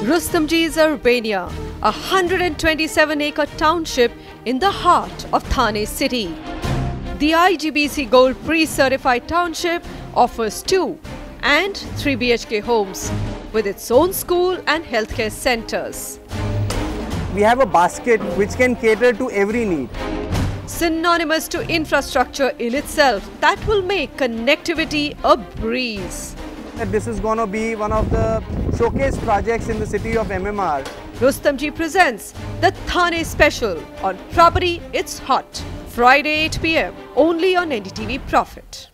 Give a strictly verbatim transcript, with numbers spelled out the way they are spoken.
Rustomji's Urbania, a one hundred twenty-seven acre township in the heart of Thane city. The I G B C Gold pre-certified township offers two and three B H K homes with its own school and healthcare centers. We have a basket which can cater to every need. Synonymous to infrastructure in itself that will make connectivity a breeze. This is going to be one of the showcase projects in the city of M M R. Rustomji presents the Thane Special on Property It's Hot. Friday eight p m only on N D T V Profit.